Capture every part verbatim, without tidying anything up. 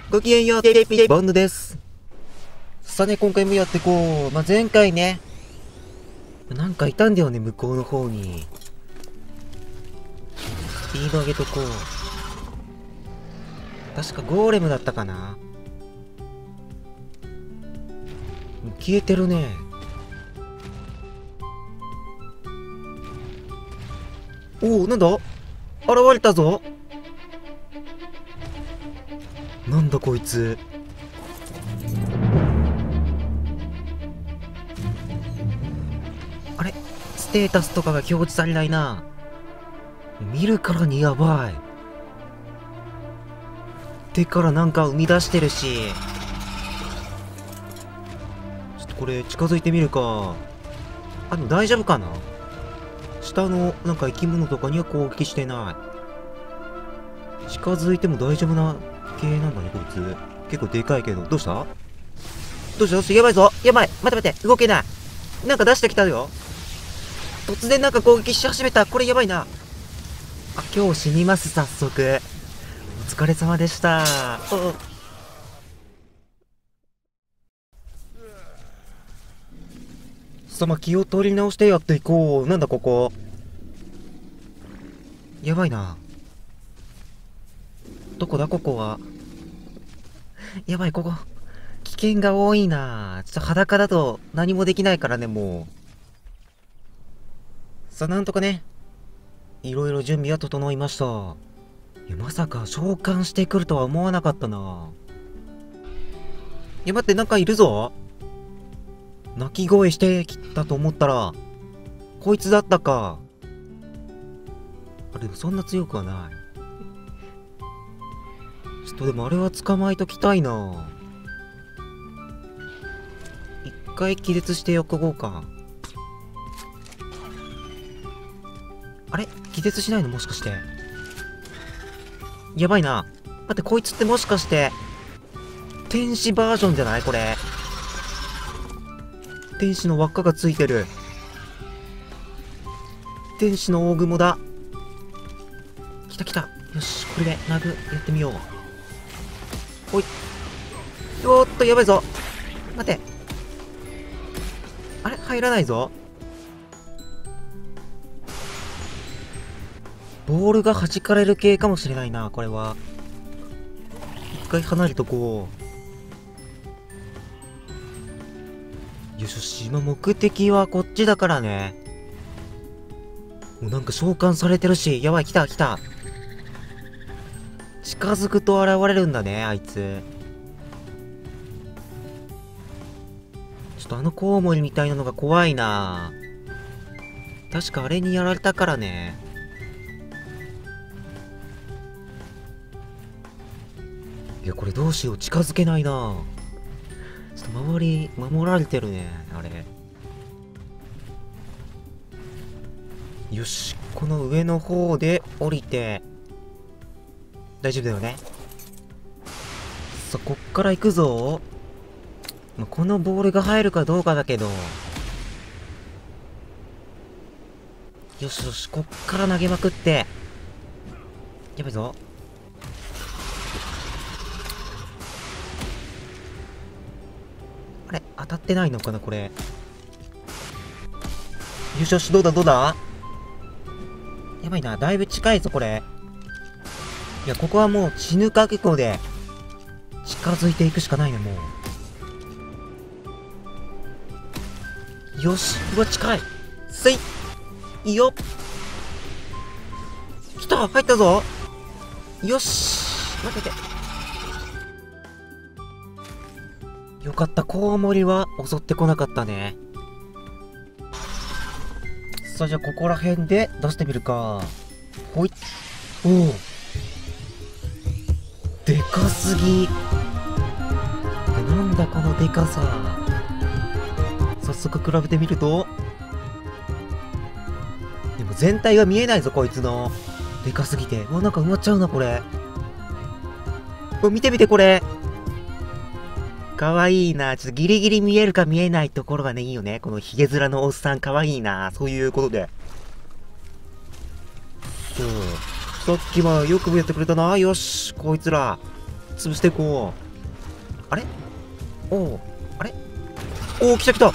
ごきげんよう、テレビボンドです。さあね、今回もやっていこう。まあ、前回ね、なんかいたんだよね、向こうの方に。スピード上げとこう。確かゴーレムだったかな。消えてるね。おお、なんだ？現れたぞ。なんだこいつ。あれ？ステータスとかが表示されないな。見るからにやばい。手からなんか生み出してるし。ちょっとこれ近づいてみるか。あの、大丈夫かな？下のなんか生き物とかには攻撃してない。近づいても大丈夫な系なんだね、こいつ。結構でかいけど。どうした？どうした？どうした？やばいぞ。やばい。待って待って。動けない。なんか出してきたよ。突然なんか攻撃し始めた。これやばいな。あ、今日死にます、早速。お疲れ様でした。おさま、気を取り直してやっていこう。なんだここ。やばいな。どこだここは。やばい、ここ。危険が多いな。ちょっと裸だと何もできないからね、もう。さあ、なんとかね。いろいろ準備は整いました。いや、まさか召喚してくるとは思わなかったな。いや、待って、なんかいるぞ。鳴き声してきたと思ったら、こいつだったか。あ、でもそんな強くはない。ちょっとでもあれは捕まえときたいな。一回気絶しておこうか。あれ？気絶しないの？もしかして。やばいな。待って、こいつってもしかして、天使バージョンじゃないこれ。天使の輪っかがついてる。天使の大雲だ。来た来た。よし、これで殴やってみよう。ほい。おーっと、やばいぞ。待て。あれ？入らないぞ。ボールが弾かれる系かもしれないな、これは。一回離れとこう。よしよし、今目的はこっちだからね。もうなんか召喚されてるし、やばい、来た来た。近づくと現れるんだね、あいつ。ちょっとあのコウモリみたいなのが怖いな。確かあれにやられたからね。いや、これどうしよう。近づけないな。ちょっと周り、守られてるね、あれ。よし、この上の方で降りて、大丈夫だよね。さあ、こっから行くぞ。まあ、このボールが入るかどうかだけど。よしよし、こっから投げまくって。やばいぞ。あれ当たってないのかなこれ。よしよし、どうだどうだ。やばいな、だいぶ近いぞこれ。いや、ここはもう死ぬ覚悟で近づいていくしかないね、もう。よし、うわ、近い。せい、いいよ。来た、入ったぞ。よし、待ってて。よかった、コウモリは襲ってこなかったね。さあ、じゃあここら辺で出してみるか。ほい。おお、でかすぎ。なんだこのでかさ。早速比べてみると、でも全体が見えないぞこいつの。でかすぎて。うわ、なんか埋まっちゃうなこれ。うわ、見てみてこれ。かわいいな。ちょっとギリギリ見えるか見えないところがね、いいよね。このヒゲ面のおっさんかわいいな。そういうことで。そう。さっきはよくやってくれたな。よし、こいつら。 潰していこう。あれおお、あれおお、来た来た。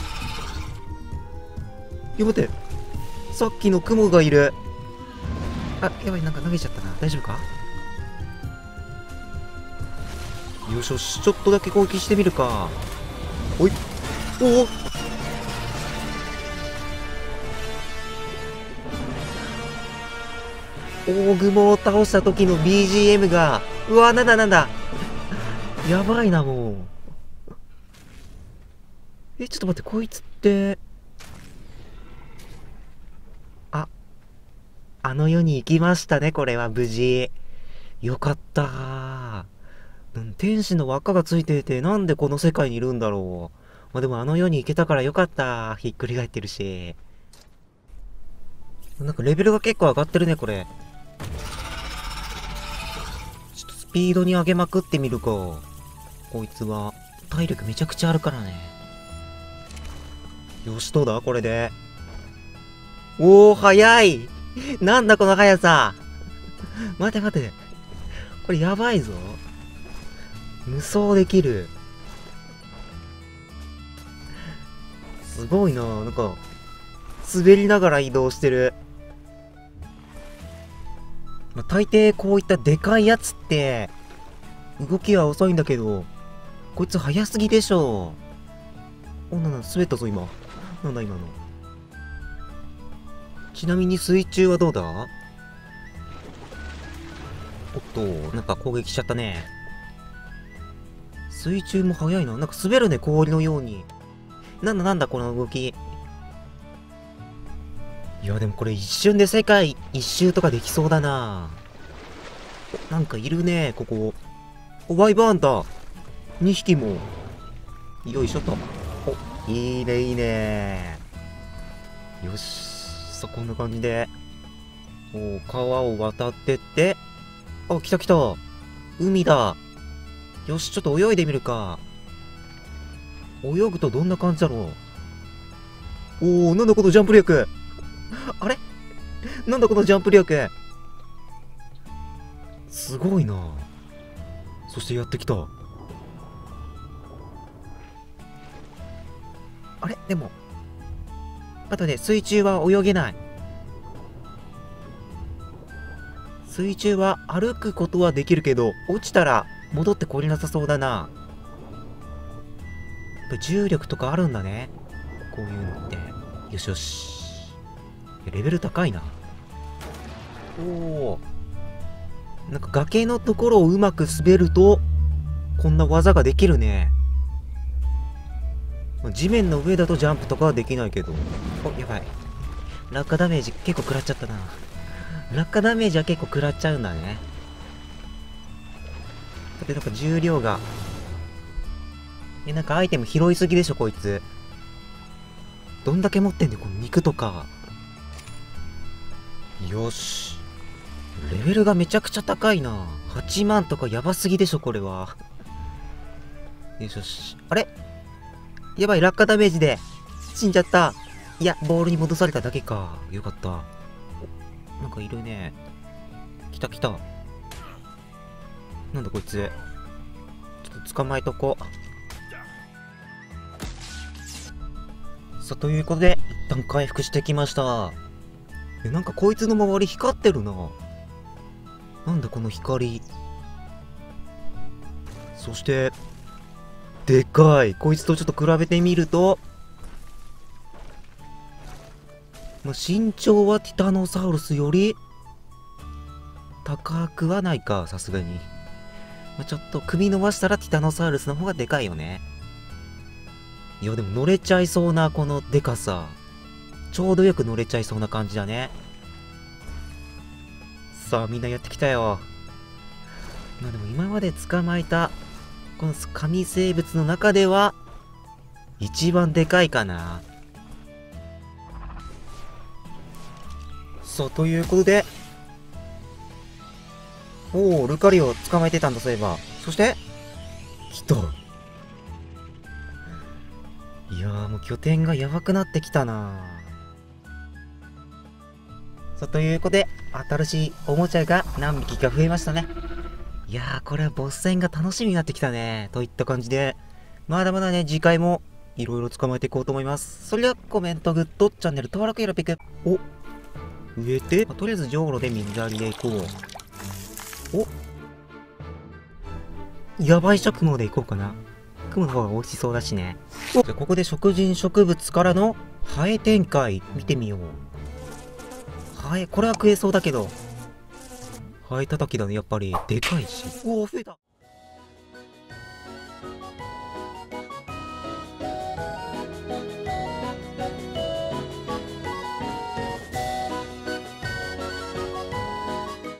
やばって。さっきの雲がいる。あ、やばい、なんか投げちゃったな。大丈夫か？よしよし、ちょっとだけ攻撃してみるか。おい。おお。大雲を倒した時の ビージーエム が、うわ、なんだなんだ。やばいな、もう。え、ちょっと待って、こいつって、あ、あの世に行きましたね、これは無事。よかったー。うん、天使の輪っかがついていて、なんでこの世界にいるんだろう。まあ、でもあの世に行けたからよかった。ひっくり返ってるし。なんかレベルが結構上がってるね、これ。ちょっとスピードに上げまくってみるか。こいつは、体力めちゃくちゃあるからね。よし、どうだこれで。おー、早い。なんだこの速さ。待て待て。これやばいぞ。無双できる。すごいな。なんか、滑りながら移動してる。まあ、大抵こういったでかいやつって、動きは遅いんだけど、こいつ速すぎでしょ。お、なんだ、滑ったぞ今。なんだ今の。ちなみに水中はどうだ？おっと、なんか攻撃しちゃったね。水中も速いな。なんか滑るね、氷のように。なんだなんだこの動き。いや、でもこれ一瞬で世界一周とかできそうだな。なんかいるね、ここ。お、ワイバーンだ。にひきも。よいしょと。お、いいね、いいね。よし。さあ、こんな感じで。お、川を渡ってって。あ、来た来た。海だ。よし、ちょっと泳いでみるか。泳ぐとどんな感じだろう。おー、なんだこのジャンプ力。あれなんだこのジャンプ力。すごいな。そしてやってきた。あれでも。あとね、水中は泳げない。水中は歩くことはできるけど、落ちたら戻ってこれなさそうだな。やっぱ重力とかあるんだね。こういうのって。よしよし。レベル高いな。おお。なんか崖のところをうまく滑ると、こんな技ができるね。地面の上だとジャンプとかはできないけど。お、やばい。落下ダメージ結構食らっちゃったな。落下ダメージは結構食らっちゃうんだね。だってなんか重量が。え、なんかアイテム拾いすぎでしょ、こいつ。どんだけ持ってんねん、この肉とか。よし。レベルがめちゃくちゃ高いな。はちまんとかやばすぎでしょ、これは。よしよし。あれやばい、落下ダメージで死んじゃった。いや、ボールに戻されただけか。よかった。お、なんかいるね。来た来た。なんだこいつ。ちょっと捕まえとこう。さあ、ということで、一旦回復してきました。え、なんかこいつの周り光ってるな。なんだこの光。そして、でかい。こいつとちょっと比べてみると、まあ、身長はティタノサウルスより高くはないか、さすがに。まあ、ちょっと首伸ばしたらティタノサウルスの方がでかいよね。いや、でも乗れちゃいそうなこのでかさ。ちょうどよく乗れちゃいそうな感じだね。さあ、みんなやってきたよ。まあでも今まで捕まえた、この神生物の中では、一番でかいかな。そう、ということで、おお、ルカリオ捕まえてたんだ、そういえば。そして、来た。いやー、もう拠点がやばくなってきたな。さあ、ということで、新しいおもちゃが何匹か増えましたね。 いやー、これはボス戦が楽しみになってきたね。といった感じで、まだまだね、次回もいろいろ捕まえていこうと思います。それではコメント、グッド、チャンネル登録よろぴく。お、植えて、まあとりあえずじょうろで水やりでいこう。お、やばいしょ、雲でいこうかな。雲の方が美味しそうだしね。じゃあここで食人植物からのハエ展開見てみよう。ハエ、これは食えそうだけど。ハエ叩きだね、やっぱり。でかいし。おお、増えた。